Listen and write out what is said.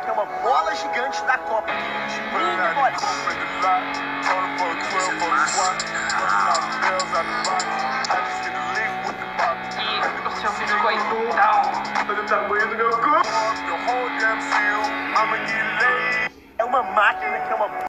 que é uma bola gigante da Copa. Mini bolinha. E o seu biscoitão. Olha o tamanho do meu corpo. É uma máquina que é uma